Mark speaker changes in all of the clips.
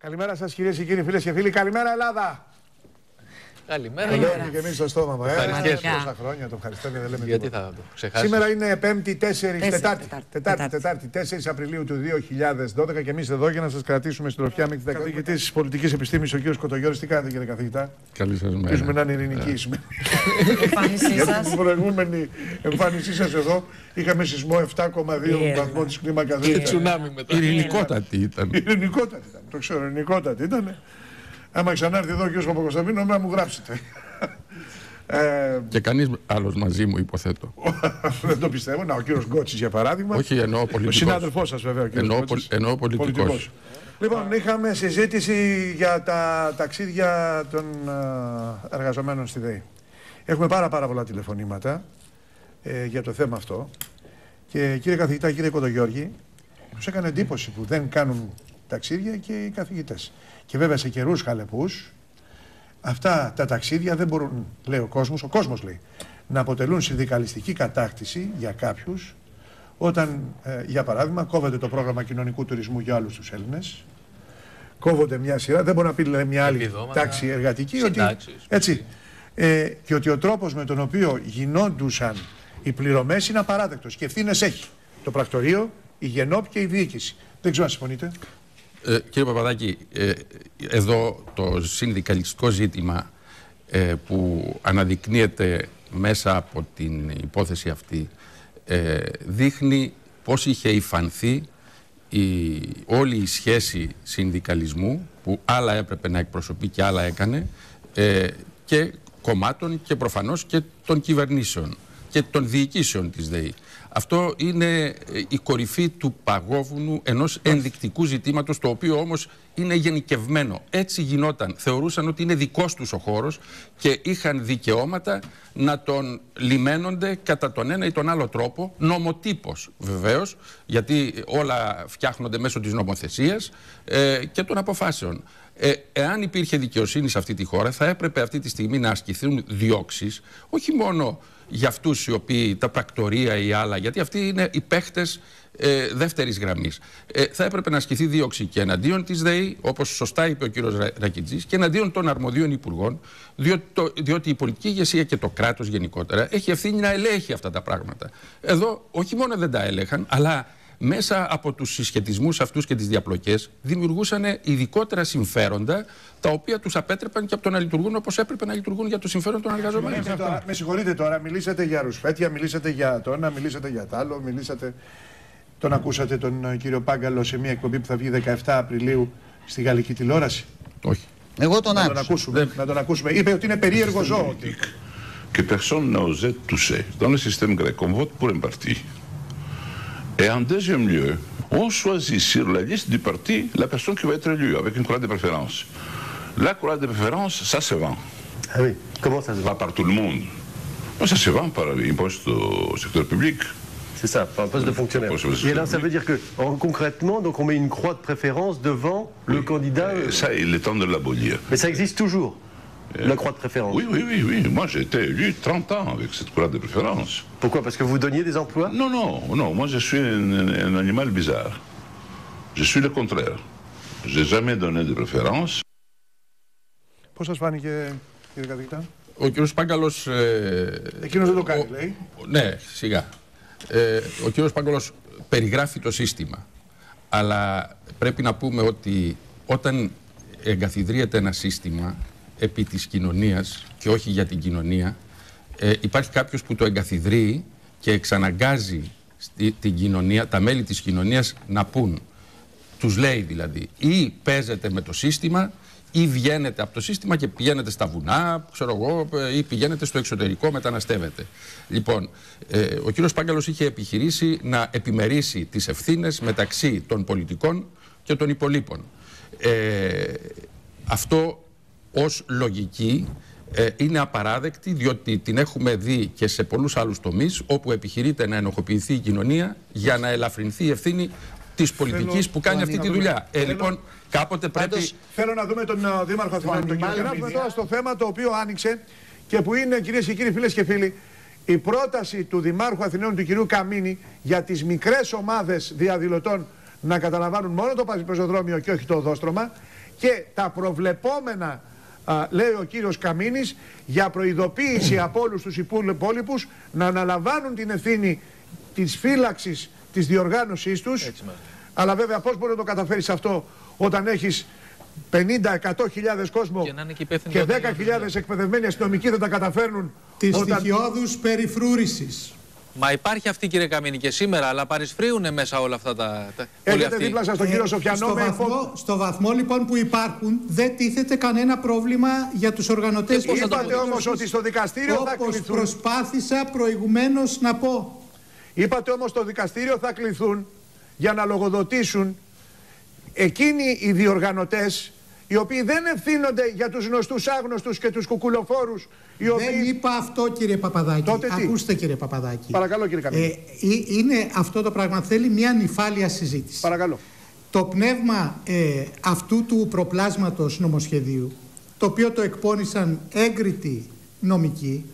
Speaker 1: Καλημέρα σας κυρίες και κύριοι, φίλες και φίλοι. Καλημέρα Ελλάδα.
Speaker 2: Καλημέρα.
Speaker 1: Καλημέρα. Και εμείς στο στόμα μου.
Speaker 2: Τόσα
Speaker 1: χρόνια το ευχαριστούμε, δεν λέμε
Speaker 2: γιατί
Speaker 1: τίποτα.
Speaker 2: θα το ξεχάσεις.
Speaker 1: Σήμερα είναι Τετάρτη, 4 Απριλίου του 2012 και εμείς εδώ για να σας κρατήσουμε στην τροφιά με την καθηγητής της πολιτικής επιστήμης, ο κύριος Κοτογιώρης. Τι κάνετε κύριε καθηγητά?
Speaker 3: Καλή σας μέρα.
Speaker 1: Ελπίζουμε να είναι ειρηνική.
Speaker 4: Εμφάνισή
Speaker 1: Για
Speaker 4: σας.
Speaker 1: την προηγούμενη εμφάνισή σας εδώ είχαμε σεισμό 7,2 βαθμών της κλίμακας.
Speaker 2: Και τσουνάμι μετά.
Speaker 3: Ειρηνικότατη ήταν.
Speaker 1: Ειρηνικότατη ήταν. Το ξέρω, ειρηνικότατη ήταν. Άμα ξανάρθει εδώ ο κ. Παπακοσταντίνου, να μου γράψετε.
Speaker 3: Και κανείς άλλος μαζί μου, υποθέτω.
Speaker 1: Δεν το πιστεύω. Να, ο κύριος Γκότσης για παράδειγμα.
Speaker 3: Όχι, εννοώ
Speaker 1: Ο
Speaker 3: πολιτικός.
Speaker 1: συνάδελφός σας βέβαια. Ο κύριος Γκότσης.
Speaker 3: Εννοώ πολιτικός.
Speaker 1: Λοιπόν, είχαμε συζήτηση για τα ταξίδια των εργαζομένων στη ΔΕΗ. Έχουμε πάρα πολλά τηλεφωνήματα για το θέμα αυτό. Και κύριε καθηγητά, κύριε Κοτογιώργη, τους έκανε εντύπωση που δεν κάνουν ταξίδια και οι καθηγητές. Και βέβαια σε καιρούς χαλεπούς, αυτά τα ταξίδια δεν μπορούν, λέει ο κόσμος λέει, να αποτελούν συνδικαλιστική κατάκτηση για κάποιους, όταν, για παράδειγμα, κόβεται το πρόγραμμα κοινωνικού τουρισμού για όλους τους Έλληνες, κόβονται μια σειρά, δεν μπορεί να πει λέει, μια άλλη τάξη εργατική, ότι, έτσι, και ότι ο τρόπος με τον οποίο γινόντουσαν οι πληρωμές είναι απαράδεκτος και ευθύνες έχει το πρακτορείο, η ΓΕΝΟΠ και η διοίκηση. Δεν ξέρω αν συμφωνείτε.
Speaker 3: Κύριε Παπαδάκη, εδώ το συνδικαλιστικό ζήτημα που αναδεικνύεται μέσα από την υπόθεση αυτή δείχνει πώς είχε υφανθεί όλη η σχέση συνδικαλισμού που άλλα έπρεπε να εκπροσωπεί και άλλα έκανε και κομμάτων και προφανώς και των κυβερνήσεων και των διοικήσεων της ΔΕΗ. Αυτό είναι η κορυφή του παγόβουνου ενός ενδεικτικού ζητήματος, το οποίο όμως είναι γενικευμένο. Έτσι γινόταν. Θεωρούσαν ότι είναι δικός τους ο χώρος και είχαν δικαιώματα να τον λιμένονται κατά τον ένα ή τον άλλο τρόπο, νομοτύπως βεβαίως, γιατί όλα φτιάχνονται μέσω της νομοθεσίας και των αποφάσεων. Εάν υπήρχε δικαιοσύνη σε αυτή τη χώρα, θα έπρεπε αυτή τη στιγμή να ασκηθούν διώξεις, όχι μόνο για αυτούς οι οποίοι, τα πρακτορεία ή άλλα, γιατί αυτοί είναι οι παίχτες δεύτερης γραμμής. Θα έπρεπε να ασκηθεί δίωξη και εναντίον της ΔΕΗ, όπως σωστά είπε ο κύριος Ρακιτζής, και εναντίον των αρμοδίων υπουργών, διότι η πολιτική ηγεσία και το κράτος γενικότερα έχει ευθύνη να ελέγχει αυτά τα πράγματα. Εδώ όχι μόνο δεν τα έλεγχαν, αλλά μέσα από τους συσχετισμούς αυτούς και τις διαπλοκές δημιουργούσαν ειδικότερα συμφέροντα, τα οποία τους απέτρεπαν και από το να λειτουργούν όπως έπρεπε να λειτουργούν για το συμφέρον των εργαζομένων.
Speaker 1: Με συγχωρείτε τώρα, μιλήσατε για ρουσφέτια, μιλήσατε για το ένα, μιλήσατε για το άλλο, μιλήσατε. Τον ακούσατε τον κύριο Πάγκαλο σε μια εκπομπή που θα βγει 17 Απριλίου στη γαλλική τηλεόραση?
Speaker 3: Όχι.
Speaker 4: Εγώ τον άκουσα.
Speaker 1: Να τον ακούσουμε. Είπε ότι είναι περίεργο ζώο.
Speaker 5: Que personne n'a osé toucher. Dans le système grec, on vote pour un parti. Et en deuxième lieu, on choisit sur la liste du parti la personne qui va être élue avec une couleur de préférence. La couleur de préférence, ça se vend.
Speaker 6: Ah oui, comment ça se vend?
Speaker 5: Pas par tout le monde. Ça se vend par un poste au secteur public.
Speaker 6: C'est ça, par un poste de fonctionnaire. Et alors ça veut dire que concrètement, donc on met une croix de préférence devant le candidat.
Speaker 5: Ça, il est temps de l'abolir.
Speaker 6: Mais ça existe toujours, la croix de préférence.
Speaker 5: Oui. Moi, j'ai été élu 30 ans avec cette croix de préférence.
Speaker 6: Pourquoi? Parce que vous donniez des emplois?
Speaker 5: Non. Moi, je suis un animal bizarre. Je suis le contraire. J'ai jamais donné de préférence.
Speaker 1: Πώς σας φάνηκε, κύριε καθηγητά?
Speaker 3: Ο κύριος Πάγκαλος...
Speaker 1: Εκείνος δεν το κάνει, λέει.
Speaker 3: Ναι, σιγά. Ο κύριος Πάγκαλος περιγράφει το σύστημα. Αλλά πρέπει να πούμε ότι όταν εγκαθιδρύεται ένα σύστημα επί της κοινωνίας και όχι για την κοινωνία, υπάρχει κάποιος που το εγκαθιδρύει και εξαναγκάζει την κοινωνία, τα μέλη της κοινωνίας να πούν. Τους λέει δηλαδή, ή παίζετε με το σύστημα ή βγαίνετε από το σύστημα και πηγαίνετε στα βουνά, ξέρω εγώ, ή πηγαίνετε στο εξωτερικό, μεταναστεύετε. Λοιπόν, ο κύριος Πάγκαλος είχε επιχειρήσει να επιμερίσει τις ευθύνες μεταξύ των πολιτικών και των υπολείπων. Αυτό ως λογική είναι απαράδεκτη, διότι την έχουμε δει και σε πολλούς άλλους τομείς, όπου επιχειρείται να ενοχοποιηθεί η κοινωνία για να ελαφρυνθεί η ευθύνη της πολιτικής που κάνει αυτή τη δουλειά. Λοιπόν, κάποτε πρέπει...
Speaker 1: Θέλω να δούμε τον Δήμαρχο Αθηνών, τον κύριο Καμίνη. Και τώρα στο θέμα το οποίο άνοιξε και που είναι, κυρίες και κύριοι, φίλες και φίλοι, η πρόταση του Δημάρχου Αθηνών, του κυρίου Καμίνη, για τις μικρές ομάδες διαδηλωτών να καταλαμβάνουν μόνο το πεζοδρόμιο και όχι το οδόστρωμα, και τα προβλεπόμενα, λέει ο κύριος Καμίνης, για προειδοποίηση από όλους τους υπόλοιπους να αναλαμβάνουν την ευθύνη της φύλαξης της διοργάνωσής τους. Αλλά βέβαια πώς μπορεί να το καταφέρεις αυτό όταν έχεις 50-100.000 κόσμο και 10.000 εκπαιδευμένοι αστυνομικοί δεν τα καταφέρνουν.
Speaker 7: Της στοιχειώδους περιφρούρησης.
Speaker 2: Μα υπάρχει αυτή, κύριε Καμίνη, και σήμερα, αλλά παρισφρίουνε μέσα όλα αυτά τα.
Speaker 1: Έχετε δίπλα σας τον κύριο Σοφιανό.
Speaker 7: Στο βαθμό λοιπόν που υπάρχουν, δεν τίθεται κανένα πρόβλημα για τους οργανωτές.
Speaker 1: Είπατε όμως ότι στο δικαστήριο θα κληθούν.
Speaker 7: Όπως προσπάθησα προηγουμένως να πω.
Speaker 1: Είπατε όμως στο δικαστήριο θα κληθούν για να λογοδοτήσουν εκείνοι οι διοργανωτές, οι οποίοι δεν ευθύνονται για τους γνωστούς άγνωστους και τους κουκουλοφόρους.
Speaker 7: Δεν είπα αυτό, κύριε Παπαδάκη. Ακούστε, κύριε Παπαδάκη.
Speaker 1: Παρακαλώ, κύριε Καμίνη.
Speaker 7: Είναι αυτό το πράγμα. Θέλει μια νυφάλια συζήτηση.
Speaker 1: Παρακαλώ.
Speaker 7: Το πνεύμα αυτού του προπλάσματος νομοσχεδίου, το οποίο το εκπώνησαν έγκριτοι νομικοί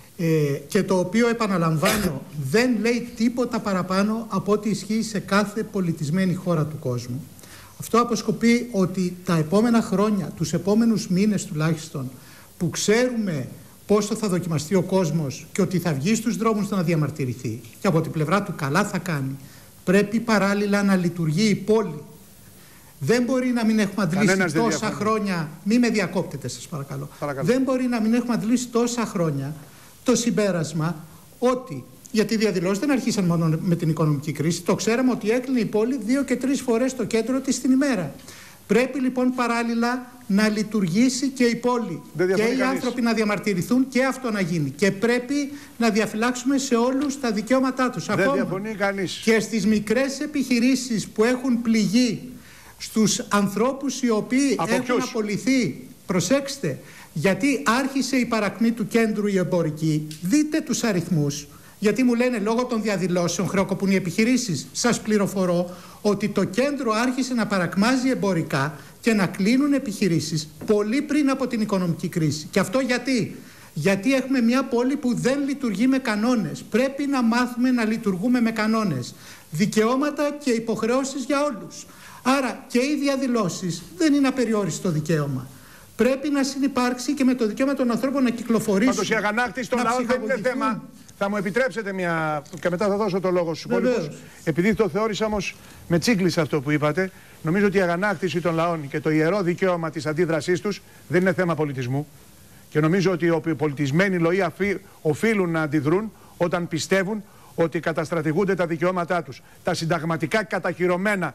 Speaker 7: και το οποίο, επαναλαμβάνω, δεν λέει τίποτα παραπάνω από ό,τι ισχύει σε κάθε πολιτισμένη χώρα του κόσμου. Αυτό αποσκοπεί ότι τα επόμενα χρόνια, τους επόμενους μήνες τουλάχιστον, που ξέρουμε πόσο θα δοκιμαστεί ο κόσμος και ότι θα βγει στους δρόμους να διαμαρτυρηθεί και από την πλευρά του καλά θα κάνει, πρέπει παράλληλα να λειτουργεί η πόλη. Δεν μπορεί να μην έχουμε αντλήσει τόσα χρόνια. Μη με διακόπτετε, σας παρακαλώ. Δεν μπορεί να μην έχουμε αντλήσει τόσα χρόνια το συμπέρασμα ότι. Γιατί οι διαδηλώσεις δεν αρχίσαν μόνο με την οικονομική κρίση. Το ξέραμε ότι έκλεινε η πόλη 2 και 3 φορές το κέντρο της την ημέρα. Πρέπει λοιπόν παράλληλα να λειτουργήσει και η πόλη. Και οι άνθρωποι να διαμαρτυρηθούν και αυτό να γίνει. Και πρέπει να διαφυλάξουμε σε όλους τα δικαιώματά τους.
Speaker 1: Δεν διαφωνεί κανείς.
Speaker 7: Και στις μικρές επιχειρήσεις που έχουν πληγεί, στους ανθρώπους οι οποίοι έχουν απολυθεί. Προσέξτε, γιατί άρχισε η παρακμή του κέντρου η εμπορική. Δείτε τους αριθμούς. Γιατί μου λένε λόγω των διαδηλώσεων χρεοκοπούν οι επιχειρήσεις. Σας πληροφορώ ότι το κέντρο άρχισε να παρακμάζει εμπορικά και να κλείνουν επιχειρήσεις πολύ πριν από την οικονομική κρίση. Και αυτό γιατί? Γιατί έχουμε μια πόλη που δεν λειτουργεί με κανόνες. Πρέπει να μάθουμε να λειτουργούμε με κανόνες. Δικαιώματα και υποχρεώσεις για όλους. Άρα και οι διαδηλώσεις δεν είναι απεριόριστο δικαίωμα. Πρέπει να συνυπάρξει και με το δικαίωμα των ανθρώπων να κυκλοφορήσουν.
Speaker 1: Πάντως η αγανάκτηση των λαών δεν είναι θέμα. Θα μου επιτρέψετε μια. Και μετά θα δώσω το λόγο στους υπόλοιπους. Επειδή το θεώρησα όμως με τσίγκλισε αυτό που είπατε, νομίζω ότι η αγανάκτηση των λαών και το ιερό δικαίωμα της αντίδρασής τους δεν είναι θέμα πολιτισμού. Και νομίζω ότι οι πολιτισμένοι λαοί οφείλουν να αντιδρούν όταν πιστεύουν ότι καταστρατηγούνται τα δικαιώματά τους. Τα συνταγματικά καταχυρωμένα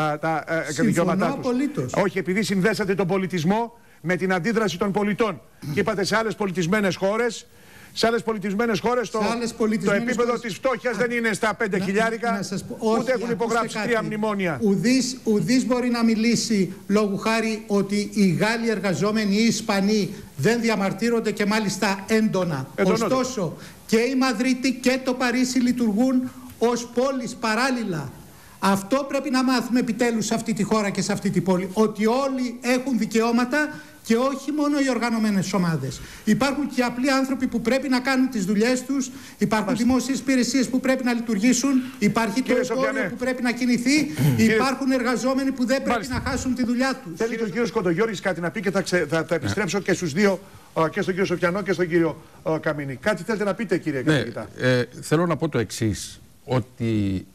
Speaker 1: δικαιώματά τους. Όχι, επειδή συνδέσατε τον πολιτισμό με την αντίδραση των πολιτών. Και είπατε σε άλλες πολιτισμένες χώρες. Σε άλλες πολιτισμένες χώρες το επίπεδο της φτώχειας δεν είναι στα 5 χιλιάρικα, ούτε έχουν υπογράψει 3 μνημόνια.
Speaker 7: Ουδής μπορεί να μιλήσει λόγου χάρη ότι οι Γάλλοι εργαζόμενοι ή οι Ισπανοί δεν διαμαρτύρονται και μάλιστα έντονα. Ωστόσο και η Μαδρίτη και το Παρίσι λειτουργούν ως πόλεις παράλληλα. Αυτό πρέπει να μάθουμε επιτέλους σε αυτή τη χώρα και σε αυτή τη πόλη. Ότι όλοι έχουν δικαιώματα και όχι μόνο οι οργανωμένες ομάδες. Υπάρχουν και απλοί άνθρωποι που πρέπει να κάνουν τις δουλειές τους, υπάρχουν δημόσιες υπηρεσίες που πρέπει να λειτουργήσουν, υπάρχει το εμπόριο που πρέπει να κινηθεί, υπάρχουν εργαζόμενοι που δεν πρέπει να χάσουν τη δουλειά τους.
Speaker 1: Θέλει ο κύριος Κοντογιώρης κάτι να πει και θα επιστρέψω και στους δύο, και στον κύριο Σοφιανό και στον κύριο Καμίνη. Κάτι θέλετε να πείτε, κύριε καθηγητά?
Speaker 3: Θέλω να πω το εξής, ότι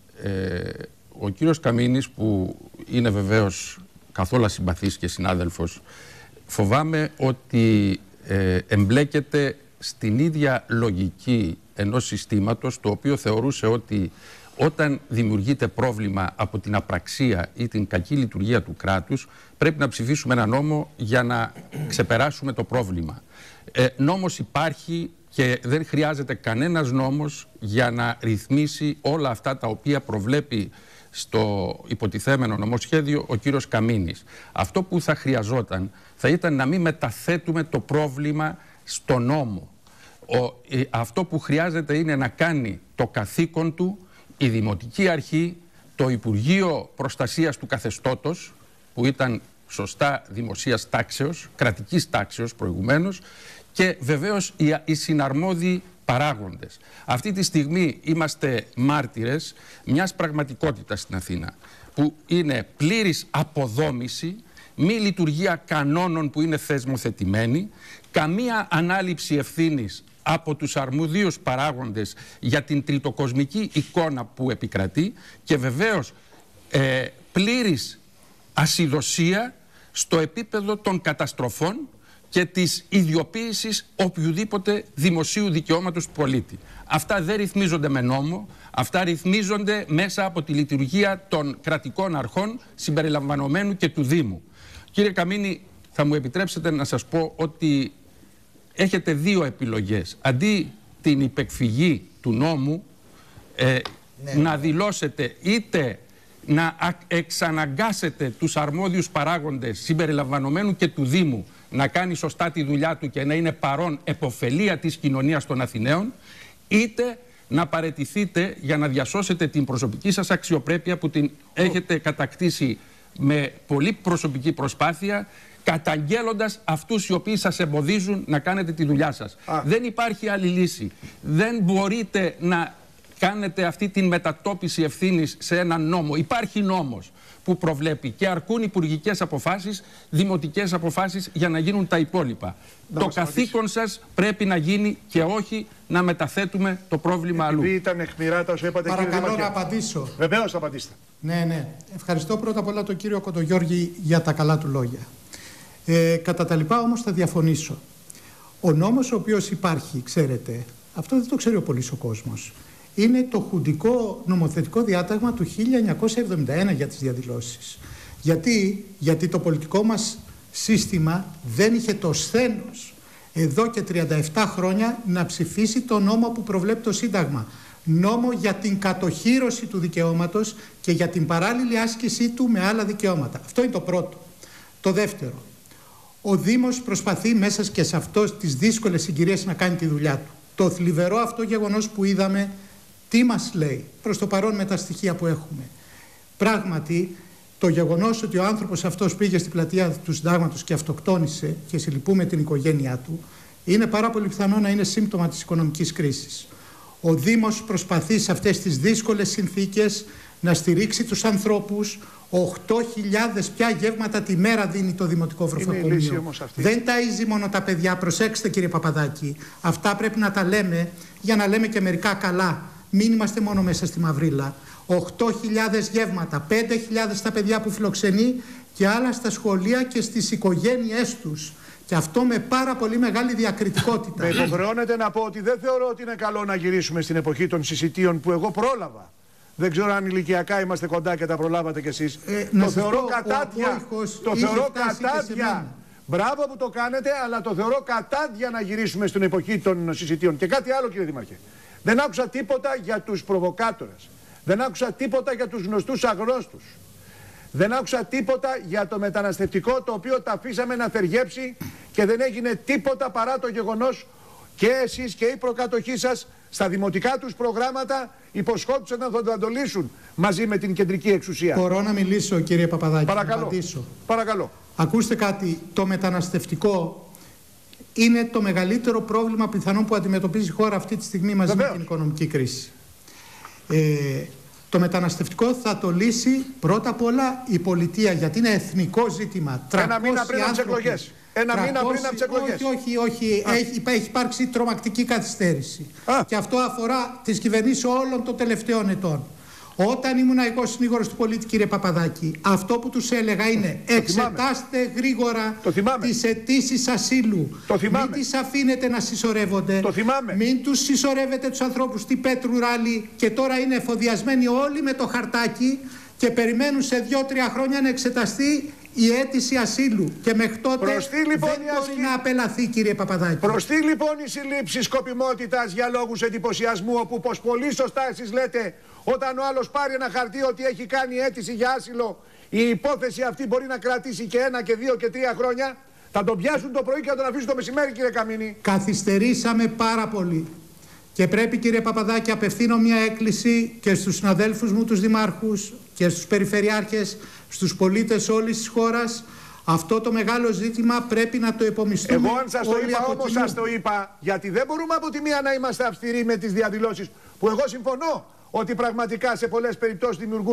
Speaker 3: ο κύριος Καμίνης, που είναι βεβαίως καθόλου συμπαθής και συνάδελφος, φοβάμαι ότι εμπλέκεται στην ίδια λογική ενός συστήματος, το οποίο θεωρούσε ότι όταν δημιουργείται πρόβλημα από την απραξία ή την κακή λειτουργία του κράτους, πρέπει να ψηφίσουμε ένα νόμο για να ξεπεράσουμε το πρόβλημα. Νόμος υπάρχει και δεν χρειάζεται κανένας νόμος για να ρυθμίσει όλα αυτά τα οποία προβλέπει στο υποτιθέμενο νομοσχέδιο ο κύριος Καμίνης. Αυτό που θα χρειαζόταν θα ήταν να μην μεταθέτουμε το πρόβλημα στο νόμο. Αυτό που χρειάζεται είναι να κάνει το καθήκον του η Δημοτική Αρχή, το Υπουργείο Προστασίας του Καθεστώτος, που ήταν σωστά δημοσίας τάξεως, κρατικής τάξεως προηγουμένως, και βεβαίως οι συναρμόδιοι παράγοντες. Αυτή τη στιγμή είμαστε μάρτυρες μιας πραγματικότητας στην Αθήνα, που είναι πλήρης αποδόμηση μη λειτουργία κανόνων που είναι θεσμοθετημένοι, καμία ανάληψη ευθύνης από τους αρμοδίους παράγοντες για την τριτοκοσμική εικόνα που επικρατεί και βεβαίως πλήρης ασυδοσία στο επίπεδο των καταστροφών και της ιδιοποίησης οποιουδήποτε δημοσίου δικαιώματος του πολίτη. Αυτά δεν ρυθμίζονται με νόμο, αυτά ρυθμίζονται μέσα από τη λειτουργία των κρατικών αρχών συμπεριλαμβανομένου και του Δήμου. Κύριε Καμίνη, θα μου επιτρέψετε να σας πω ότι έχετε δύο επιλογές. Αντί την υπεκφυγή του νόμου, να δηλώσετε είτε να εξαναγκάσετε τους αρμόδιους παράγοντες συμπεριλαμβανομένου και του Δήμου να κάνει σωστά τη δουλειά του και να είναι παρόν επωφελία της κοινωνίας των Αθηναίων, είτε να παραιτηθείτε για να διασώσετε την προσωπική σας αξιοπρέπεια που την έχετε κατακτήσει με πολύ προσωπική προσπάθεια, καταγγέλλοντας αυτούς οι οποίοι σας εμποδίζουν να κάνετε τη δουλειά σας. Δεν υπάρχει άλλη λύση. Δεν μπορείτε να κάνετε αυτή την μετατόπιση ευθύνης σε έναν νόμο. Υπάρχει νόμος που προβλέπει και αρκούν υπουργικές αποφάσεις, δημοτικές αποφάσεις για να γίνουν τα υπόλοιπα. Το καθήκον σας πρέπει να γίνει και όχι να μεταθέτουμε το πρόβλημα αλλού.
Speaker 1: Επειδή ήταν αιχμηρά τα όσο είπατε,
Speaker 7: παρακαλώ να απαντήσω.
Speaker 1: Βεβαίως θα απαντήσετε.
Speaker 7: Ναι. Ευχαριστώ πρώτα απ' όλα τον κύριο Κοντογιώργη για τα καλά του λόγια. Κατά τα λοιπά όμως θα διαφωνήσω. Ο νόμος ο οποίος υπάρχει, ξέρετε, αυτό δεν το ξέρει ο πολύς ο κόσμος. Είναι το χουντικό νομοθετικό διάταγμα του 1971 για τις διαδηλώσεις. Γιατί το πολιτικό μας σύστημα δεν είχε το σθένος εδώ και 37 χρόνια να ψηφίσει το νόμο που προβλέπει το Σύνταγμα. Νόμο για την κατοχύρωση του δικαιώματος και για την παράλληλη άσκησή του με άλλα δικαιώματα. Αυτό είναι το πρώτο. Το δεύτερο, ο Δήμος προσπαθεί μέσα και σε αυτό τις δύσκολες συγκυρίες να κάνει τη δουλειά του. Το θλιβερό αυτό γεγονός που είδαμε, τι μας λέει προς το παρόν με τα στοιχεία που έχουμε? Πράγματι, το γεγονός ότι ο άνθρωπος αυτός πήγε στην πλατεία του Συντάγματος και αυτοκτόνησε και συλληπούμε την οικογένειά του, είναι πάρα πολύ πιθανό να είναι σύμπτωμα της οικονομικής κρίσης. Ο Δήμος προσπαθεί σε αυτές τις δύσκολες συνθήκες να στηρίξει τους ανθρώπους. 8.000 πια γεύματα τη μέρα δίνει το Δημοτικό Βροφοκομείο. Δεν ταΐζει μόνο τα παιδιά. Προσέξτε κύριε Παπαδάκη, αυτά πρέπει να τα λέμε για να λέμε και μερικά καλά. Μην είμαστε μόνο μέσα στη μαυρίλα. 8.000 γεύματα, 5.000 στα παιδιά που φιλοξενεί και άλλα στα σχολεία και στις οικογένειές τους. Και αυτό με πάρα πολύ μεγάλη διακριτικότητα.
Speaker 1: Με υποχρεώνεται να πω ότι δεν θεωρώ ότι είναι καλό να γυρίσουμε στην εποχή των συσιτίων που εγώ πρόλαβα. Δεν ξέρω αν ηλικιακά είμαστε κοντά και τα προλάβατε κι εσείς. Το θεωρώ κατάδια. Το θεωρώ κατάδια. Μπράβο που το κάνετε, αλλά το θεωρώ κατάδια να γυρίσουμε στην εποχή των συσιτίων. Και κάτι άλλο, κύριε Δήμαρχε. Δεν άκουσα τίποτα για τους προβοκάτορες. Δεν άκουσα τίποτα για τους γνωστούς αγνώστους. Δεν άκουσα τίποτα για το μεταναστευτικό, το οποίο τα αφήσαμε να θεργέψει και δεν έγινε τίποτα παρά το γεγονός και εσείς και η προκατοχή σας στα δημοτικά τους προγράμματα υποσχόντουσαν να θα το αντολίσουν μαζί με την κεντρική εξουσία.
Speaker 7: Μπορώ να μιλήσω, κύριε Παπαδάκη?
Speaker 1: Παρακαλώ. Παρακαλώ.
Speaker 7: Ακούστε κάτι. Το μεταναστευτικό είναι το μεγαλύτερο πρόβλημα πιθανόν που αντιμετωπίζει η χώρα αυτή τη στιγμή μαζί με την οικονομική κρίση. Το μεταναστευτικό θα το λύσει πρώτα απ' όλα η πολιτεία, γιατί είναι εθνικό ζήτημα.
Speaker 1: Ένα μήνα πριν από τις εκλογές. Ένα μήνα πριν από τις εκλογές.
Speaker 7: Όχι. Έχει υπάρξει τρομακτική καθυστέρηση. Και αυτό αφορά τις κυβερνήσεις όλων των τελευταίων ετών. Όταν ήμουν εγώ συνήγορος του πολίτη, κύριε Παπαδάκη, αυτό που τους έλεγα είναι εξετάστε γρήγορα τις αιτήσεις ασύλου. Μην τις αφήνετε να συσσωρεύονται. Μην τους συσσωρεύετε τους ανθρώπους στη Πέτρου Ράλη και τώρα είναι εφοδιασμένοι όλοι με το χαρτάκι και περιμένουν σε 2-3 χρόνια να εξεταστεί η αίτηση ασύλου. Και μέχρι τότε δεν μπορεί να απελαθεί, κύριε Παπαδάκη.
Speaker 1: Προστεί λοιπόν η συλλήψη σκοπιμότητας για λόγους εντυπωσιασμού, όπου πως πολύ σωστά εσείς λέτε, όταν ο άλλος πάρει ένα χαρτί ότι έχει κάνει αίτηση για άσυλο, η υπόθεση αυτή μπορεί να κρατήσει και 1 και 2 και 3 χρόνια. Θα τον πιάσουν το πρωί και θα τον αφήσουν το μεσημέρι, κύριε Καμίνη.
Speaker 7: Καθυστερήσαμε πάρα πολύ. Και πρέπει, κύριε Παπαδάκη, απευθύνω μια έκκληση και στους συναδέλφους μου, τους δημάρχους και στους περιφερειάρχες, στους πολίτες όλης της χώρας. Αυτό το μεγάλο ζήτημα πρέπει να το επομιστούμε.
Speaker 1: Εγώ αν σας το είπα όμως σας το είπα, γιατί δεν μπορούμε από τη μία να είμαστε αυστηροί με τις διαδηλώσεις, που εγώ συμφωνώ ότι πραγματικά σε πολλές περιπτώσεις δημιουργούν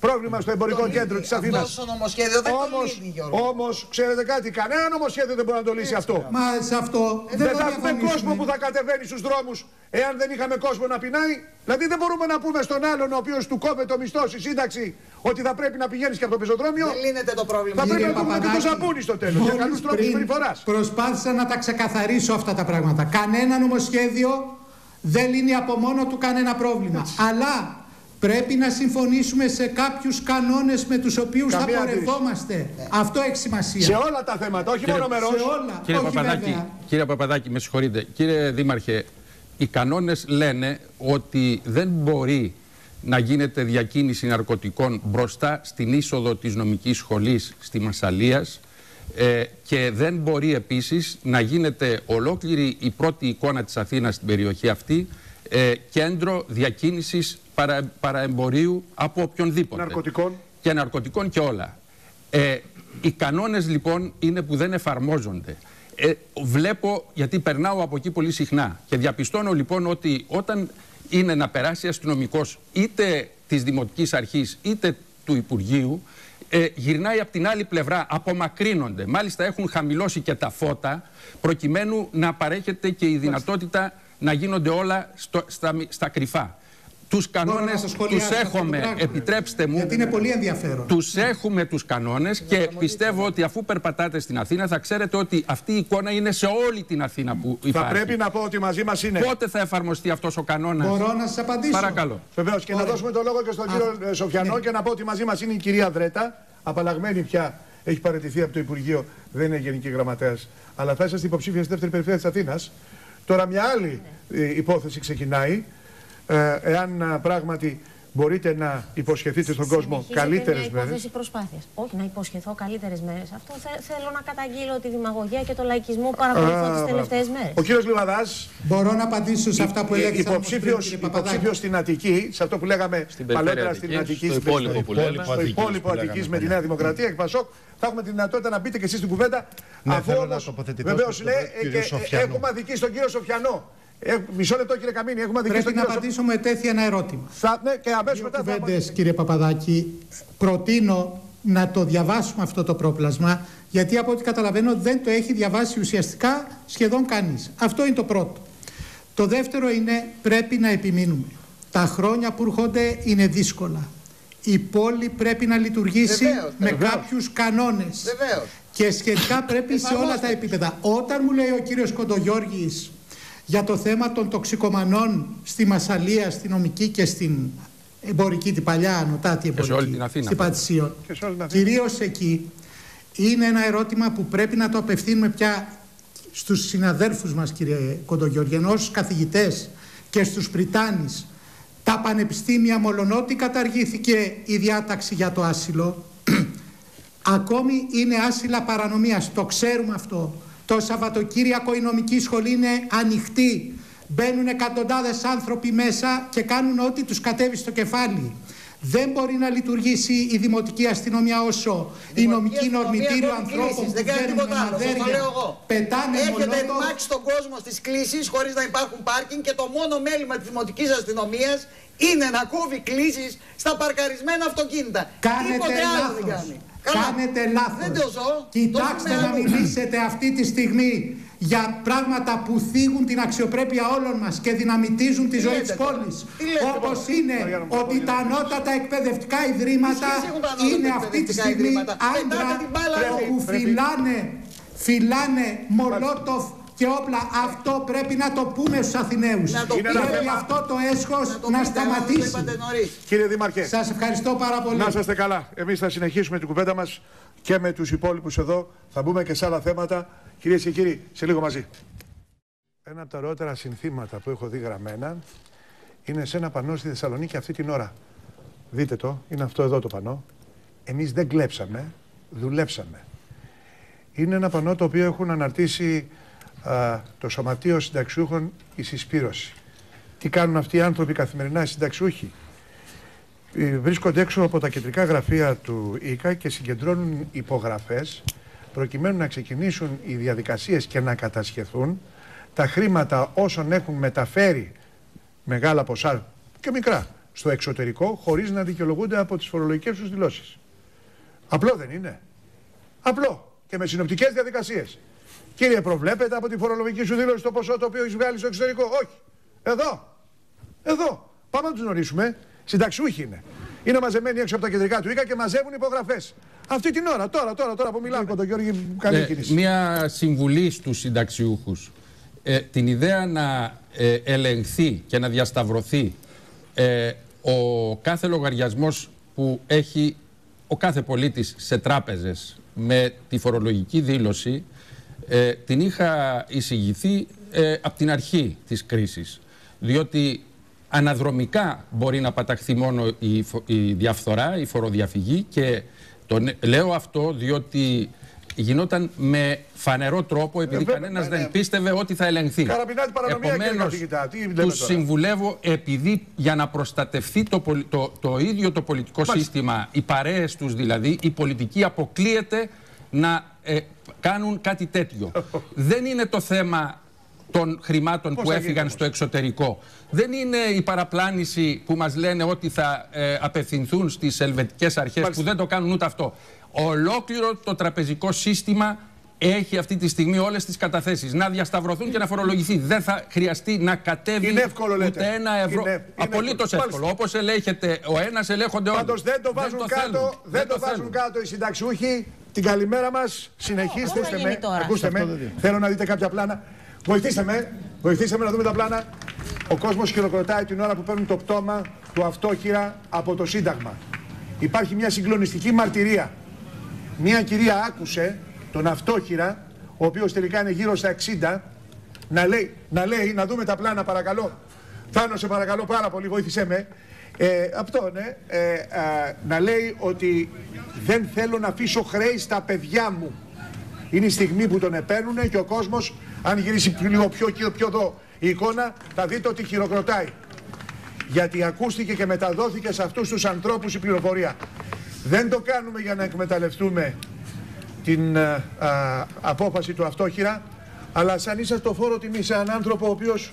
Speaker 1: πρόβλημα στο εμπορικό κέντρο της Αθήνας.
Speaker 4: Αυτό το νομοσχέδιο δεν το λύνει, Γιώργο.
Speaker 1: Όμως, ξέρετε κάτι, κανένα νομοσχέδιο δεν μπορεί να το λύσει αυτό.
Speaker 7: Μα σε αυτό
Speaker 1: δεν θα έχουμε κόσμο που θα κατεβαίνει στους δρόμους εάν δεν είχαμε κόσμο να πεινάει. Δηλαδή δεν μπορούμε να πούμε στον άλλον ο οποίος του κόβεται το μισθό στη σύνταξη ότι θα πρέπει να πηγαίνεις και από το πεζοδρόμιο.
Speaker 4: Δεν λύνεται το πρόβλημα.
Speaker 1: Θα πρέπει να πούμε και το σαπούνι στο τέλος. Για καλούς τρόπους συμπεριφοράς.
Speaker 7: Προσπάθησα να τα ξεκαθαρίσω αυτά τα πράγματα. Κανένα νομοσχέδιο δεν λύνει από μόνο του κανένα πρόβλημα. Αλλά πρέπει να συμφωνήσουμε σε κάποιους κανόνες με τους οποίους θα πορευόμαστε. Αυτό έχει σημασία.
Speaker 1: Σε όλα τα θέματα, όχι μόνο μερός.
Speaker 7: Σε όλα.
Speaker 3: Κύριε Παπαδάκη, με συγχωρείτε. Κύριε Δήμαρχε, οι κανόνες λένε ότι δεν μπορεί να γίνεται διακίνηση ναρκωτικών μπροστά στην είσοδο της νομικής σχολής στη Μασσαλίας και δεν μπορεί επίσης να γίνεται ολόκληρη η πρώτη εικόνα της Αθήνας στην περιοχή αυτή κέντρο διακίνησης παραεμπορίου από οποιονδήποτε.
Speaker 1: Ναρκωτικών.
Speaker 3: Και ναρκωτικών και όλα. Οι κανόνες λοιπόν είναι που δεν εφαρμόζονται. Βλέπω, γιατί περνάω από εκεί πολύ συχνά και διαπιστώνω λοιπόν ότι όταν είναι να περάσει αστυνομικός είτε της Δημοτικής Αρχής είτε του Υπουργείου, γυρνάει από την άλλη πλευρά, απομακρύνονται. Μάλιστα έχουν χαμηλώσει και τα φώτα προκειμένου να παρέχεται και η δυνατότητα να γίνονται όλα στα κρυφά. Τους κανόνες τους έχουμε, επιτρέψτε μου,
Speaker 7: γιατί είναι πολύ ενδιαφέρον.
Speaker 3: Τους έχουμε τους κανόνες και πιστεύω ότι αφού περπατάτε στην Αθήνα θα ξέρετε ότι αυτή η εικόνα είναι σε όλη την Αθήνα που υπάρχει.
Speaker 1: Θα πρέπει να πω ότι μαζί μας είναι.
Speaker 3: Πότε θα εφαρμοστεί αυτός ο κανόνας?
Speaker 7: Μπορώ να σας απαντήσω?
Speaker 3: Παρακαλώ.
Speaker 1: Βεβαίως, και να δώσουμε το λόγο και στον κύριο Σοφιανό και να πω ότι μαζί μας είναι η κυρία Δρέτα, απαλλαγμένη πια, έχει παραιτηθεί από το Υπουργείο, δεν είναι γενική γραμματέας, αλλά θα είσαστε υποψήφια στη δεύτερη περιφέρεια της Αθήνας. Τώρα μια άλλη υπόθεση ξεκινάει. Εάν πράγματι μπορείτε να υποσχεθείτε στον κόσμο καλύτερες μέρες.
Speaker 8: Είναι υπόθεση προσπάθειας. Όχι να υποσχεθώ καλύτερες μέρες. Αυτό θέλω να καταγγείλω τη δημαγωγία και το λαϊκισμό που παρακολουθώ τις τελευταίες μέρες.
Speaker 1: Ο κύριος Λιβαδάς.
Speaker 7: Μπορώ να απαντήσω σε αυτά που έλεγε.
Speaker 1: Υποψήφιος στην Αττική, σε αυτό που λέγαμε παλαιότερα στην Αττική, στο υπόλοιπο Αττικής με τη Νέα Δημοκρατία και Πασόκ. Θα έχουμε τη δυνατότητα να μπείτε και εσείς στην κουβέντα. Αφού όμως βεβαίως έχουμε αδικήσει τον κύριο Σοφιανό. Μισό λεπτό, κύριε Καμίνη, έχουμε αδικήσει.
Speaker 7: Πρέπει να απαντήσω με τέτοια ένα ερώτημα.
Speaker 1: Ναι, και αμέσως μετά θα
Speaker 7: κουβέντες, κύριε Παπαδάκη, προτείνω να το διαβάσουμε αυτό το πρόπλασμα, γιατί από ό,τι καταλαβαίνω δεν το έχει διαβάσει ουσιαστικά σχεδόν κανείς. Αυτό είναι το πρώτο. Το δεύτερο είναι πρέπει να επιμείνουμε. Τα χρόνια που έρχονται είναι δύσκολα. Η πόλη πρέπει να λειτουργήσει με κάποιους κανόνες. Και σχετικά πρέπει σε όλα τα επίπεδα. Όταν μου λέει ο κύριος Κοντογιώργης για το θέμα των τοξικομανών στη Μασσαλία, στη νομική και στην εμπορική, την παλιά ανωτάτη εμπορική, στην Πατησίων, κυρίως εκεί, είναι ένα ερώτημα που πρέπει να το απευθύνουμε πια στους συναδέλφους μας, κύριε Κοντογιώργη, ενώ στους καθηγητές και στους πριτάνης. Τα πανεπιστήμια, μολονότι καταργήθηκε η διάταξη για το άσυλο, ακόμη είναι άσυλα παρανομίας, το ξέρουμε αυτό. Το Σαββατοκύριακο η νομική σχολή είναι ανοιχτή. Μπαίνουν εκατοντάδες άνθρωποι μέσα και κάνουν ό,τι τους κατέβει στο κεφάλι. Δεν μπορεί να λειτουργήσει η δημοτική αστυνομία όσο η νομική νορμητήριο ανθρώπων που βγαίνουν με μαδέρια, πετάνε μολότοφ.
Speaker 4: Έχετε ρημάξει τον κόσμο στις κλήσεις χωρίς να υπάρχουν πάρκινγκ και το μόνο μέλημα της δημοτικής αστυνομίας είναι να κόβει κλήσεις στα παρκαρισμένα αυτοκίνητα.
Speaker 7: Κάνετε λάθος. Κάνετε λάθος. Κοιτάξτε να μιλήσετε αυτή τη στιγμή για πράγματα που θίγουν την αξιοπρέπεια όλων μας και δυναμητίζουν τη ζωή της πόλης. Όπως είναι ότι τα ανώτατα εκπαιδευτικά ιδρύματα είναι αυτή τη στιγμή άντρα που φυλάνε μολότοφ και όπλα. Αυτό πρέπει να το πούμε στους Αθηναίους. Πρέπει αυτό το έσχος να σταματήσει.
Speaker 1: Κύριε Δήμαρχε,
Speaker 7: σας ευχαριστώ πάρα πολύ.
Speaker 1: Να είστε καλά. Εμείς θα συνεχίσουμε την κουβέντα μας και με τους υπόλοιπους εδώ. Θα μπούμε και σε άλλα θέματα. Κυρίες και κύριοι, σε λίγο μαζί. Ένα από τα ωραιότερα συνθήματα που έχω δει γραμμένα είναι σε ένα πανό στη Θεσσαλονίκη αυτή την ώρα. Δείτε το, είναι αυτό εδώ το πανό. Εμείς δεν κλέψαμε, δουλέψαμε. Είναι ένα πανό το οποίο έχουν αναρτήσει το Σωματείο Συνταξιούχων, η Συσπήρωση. Τι κάνουν αυτοί οι άνθρωποι καθημερινά, οι συνταξιούχοι? Βρίσκονται έξω από τα κεντρικά γραφεία του ΙΚΑ και συγκεντρώνουν υπογραφές προκειμένου να ξεκινήσουν οι διαδικασίες και να κατασχεθούν τα χρήματα όσων έχουν μεταφέρει μεγάλα ποσά και μικρά στο εξωτερικό χωρίς να δικαιολογούνται από τις φορολογικές τους δηλώσεις. Απλό δεν είναι? Απλό. Και με συνοπτικές διαδικασίες. Κύριε, προβλέπετε από τη φορολογική σου δήλωση το ποσό το οποίο έχει βγάλει στο εξωτερικό? Όχι. Εδώ. Πάμε να τους γνωρίσουμε. Συνταξιούχοι είναι. Είναι μαζεμένοι έξω από τα κεντρικά του οίκα και μαζεύουν υπογραφές. Αυτή την ώρα, τώρα που μιλάμε με τον Γιώργη, καλή κίνηση.
Speaker 3: Μία συμβουλή στους συνταξιούχους. Την ιδέα να ελεγχθεί και να διασταυρωθεί ο κάθε λογαριασμός που έχει ο κάθε πολίτης σε τράπεζες με τη φορολογική δήλωση, την είχα εισηγηθεί από την αρχή της κρίσης. Διότι αναδρομικά μπορεί να παταχθεί μόνο η διαφθορά, η φοροδιαφυγή, και λέω αυτό διότι γινόταν με φανερό τρόπο, επειδή κανένας δεν πίστευε ότι θα ελεγχθεί. Επομένως, τους συμβουλεύω, επειδή για να προστατευτεί το ίδιο το πολιτικό σύστημα, οι παρέες τους δηλαδή, η πολιτική αποκλείεται να κάνουν κάτι τέτοιο. Δεν είναι το θέμα των χρημάτων που έφυγαν στο εξωτερικό. Δεν είναι η παραπλάνηση που μας λένε ότι θα απευθυνθούν στις ελβετικές αρχές, που δεν το κάνουν ούτε αυτό. Ολόκληρο το τραπεζικό σύστημα έχει αυτή τη στιγμή όλες τις καταθέσεις. Να διασταυρωθούν και να φορολογηθεί. Δεν θα χρειαστεί να κατέβει ούτε ένα ευρώ. Απολύτως εύκολο. Όπως ελέγχεται ο ένας, ελέγχονται όλοι.
Speaker 1: Πάντως δεν το βάζουν κάτω οι συνταξιούχοι. Την καλημέρα μας. Συνεχίστε με. Ακούστε με. Θέλω να δείτε κάποια πλάνα. Βοηθήστε με να δούμε τα πλάνα. Ο κόσμος χειροκροτάει την ώρα που παίρνουν το πτώμα του αυτόχειρα από το Σύνταγμα. Υπάρχει μια συγκλονιστική μαρτυρία. Μια κυρία άκουσε τον αυτόχειρα, ο οποίος τελικά είναι γύρω στα 60, να δούμε τα πλάνα παρακαλώ. Θάνο, σε παρακαλώ πάρα πολύ, βοήθησέ με. Να λέει ότι δεν θέλω να αφήσω χρέη στα παιδιά μου. Είναι η στιγμή που τον επαίνουνε και ο κόσμος, αν γυρίσει λίγο πιο εδώ η εικόνα, θα δείτε ότι χειροκροτάει. Γιατί ακούστηκε και μεταδόθηκε σε αυτούς τους ανθρώπους η πληροφορία. Δεν το κάνουμε για να εκμεταλλευτούμε την απόφαση του αυτόχειρα, αλλά σαν είσαστε το φόρο τιμή σε έναν άνθρωπο ο οποίος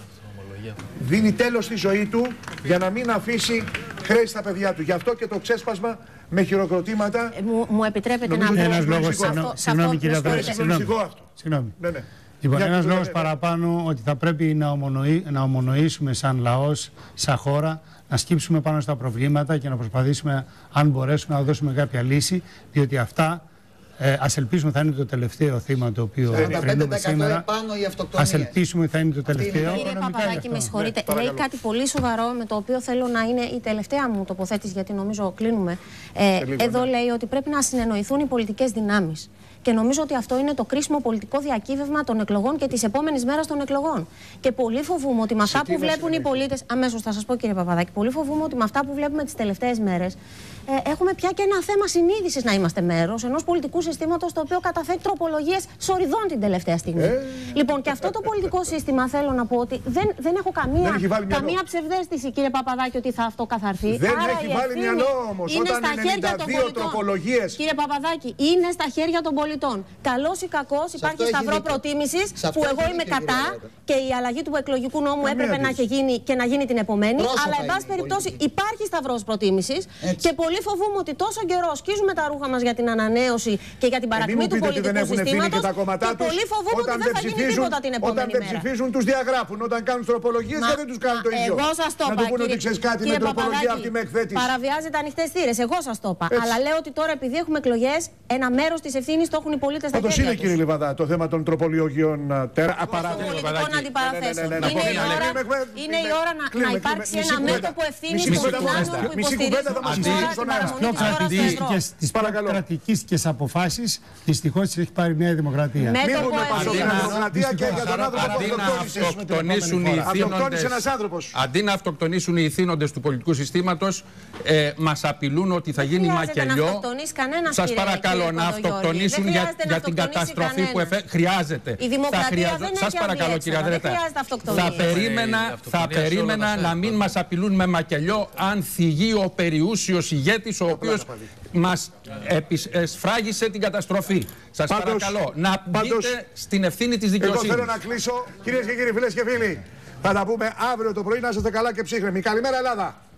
Speaker 1: δίνει τέλος στη ζωή του για να μην αφήσει χρέη στα παιδιά του. Γι' αυτό και το ξέσπασμα με χειροκροτήματα.
Speaker 8: Μου επιτρέπετε να πω
Speaker 9: ένας λόγος, συγγνώμη κύριε Πρόεδρε, συγγνώμη. Λοιπόν, ένας λόγος παραπάνω ότι θα πρέπει να ομονοήσουμε σαν λαός, σαν χώρα, να σκύψουμε πάνω στα προβλήματα και να προσπαθήσουμε, αν μπορέσουμε, να δώσουμε κάποια λύση, διότι αυτά, ας ελπίσουμε, θα είναι το τελευταίο θύμα το οποίο φρενούμε σήμερα. Ας ελπίσουμε θα είναι το τελευταίο.
Speaker 8: Κύριε Παπαδάκη, με συγχωρείτε, λέει κάτι πολύ σοβαρό, με το οποίο θέλω να είναι η τελευταία μου τοποθέτηση, γιατί νομίζω κλείνουμε. Εδώ λέει ότι πρέπει να συνεννοηθούν οι πολιτικές δυνάμεις. Και νομίζω ότι αυτό είναι το κρίσιμο πολιτικό διακύβευμα των εκλογών και της επόμενης μέρας των εκλογών. Και πολύ φοβούμαι ότι με αυτά που βλέπουν οι πολίτες. Αμέσως θα σας πω, κύριε Παπαδάκη, πολύ φοβούμαι ότι με αυτά που βλέπουμε τις τελευταίες μέρες έχουμε πια και ένα θέμα συνείδησης να είμαστε μέρος ενός πολιτικού συστήματος το οποίο καταθέτει τροπολογίες σοριδών την τελευταία στιγμή. Λοιπόν, και αυτό το πολιτικό σύστημα θέλω να πω ότι δεν έχω καμία ψευδαίσθηση, κύριε Παπαδάκη, ότι θα αυτοκαθαρθεί.
Speaker 1: Δεν έχει βάλει μυαλό όμως.
Speaker 8: Είναι στα χέρια των πολιτών. Κύριε Παπαδάκη, είναι στα χέρια των πολιτών. Καλός ή κακός, υπάρχει σταυρό προτίμησης που εγώ είμαι κατά και η αλλαγή του εκλογικού νόμου έπρεπε να έχει γίνει και να γίνει την επομένη. Αλλά, εν πάση περιπτώσει, υπάρχει σταυρός προτίμησης και πολύ φοβούμαι ότι τόσο καιρό σκίζουμε τα ρούχα μας για την ανανέωση και για την παρακμή του πολιτικού συστήματος. Και πολύ φοβούμαι ότι δεν θα γίνει τίποτα την επόμενη μέρα.
Speaker 1: Όταν δεν ψηφίζουν, τους διαγράφουν. Όταν κάνουν τροπολογίες, δεν τους κάνουν το ίδιο.
Speaker 8: Εγώ σας το είπα. Κύριε Παπαδάκη, παραβιάζετε ανοιχτές θύρες. Εγώ σας το είπα. Αλλά λέω ότι τώρα, επειδή έχουμε εκλογές, ένα μέρος της ευθύνης το έχουν οι πολίτες στα χέρια τους.
Speaker 1: Είναι, κύριε Λιβαδά, το θέμα των τροπολογιών
Speaker 8: πολιτικών αντιπαραθέσεων. Είναι η ώρα να υπάρξει ένα μέτωπο ευθύνης των δυνάμεων που υποστηρίζουν
Speaker 9: τις πιο κρατικές και αποφάσεις, δυστυχώς τις έχει πάρει η Νέα Δημοκρατία.
Speaker 3: Αντί να αυτοκτονήσουν οι ηθήνοντες του πολιτικού συστήματος, μας απειλούν ότι θα γίνει μακελιό. Σας παρακαλώ να αυτοκτονήσουν για την καταστροφή που χρειάζεται.
Speaker 8: Η δημοκρατία δεν
Speaker 3: σας παρακαλώ, κύριε Αδρέτα, θα περίμενα να μην μας απειλούν με μακελιό αν θυγεί ο περιούσιος ηγέτης ο οποίος μας σφράγισε την καταστροφή. Σας παρακαλώ να μπείτε στην ευθύνη της δικαιοσύνης.
Speaker 1: Εγώ θέλω να κλείσω. Κυρίες και κύριοι, φίλες και φίλοι, θα τα πούμε αύριο το πρωί. Να είστε καλά και ψύχρεμοι. Καλημέρα, Ελλάδα.